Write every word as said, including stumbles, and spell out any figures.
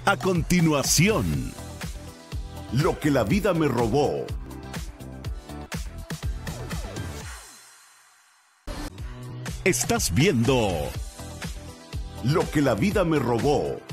A continuación, lo que la vida me robó. Estás viendo Lo que la vida me robó.